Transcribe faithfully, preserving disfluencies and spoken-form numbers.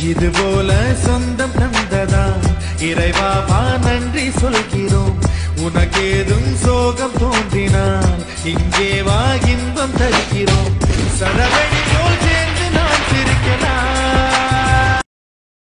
இது போல சொந்தம் தந்ததா இறைவாவா நன்றி சொல்கிறோம். உனக்கேதும் சோகம் தோன்றினால் இங்கே வா இன்பம் தருகிறோம். சரவணி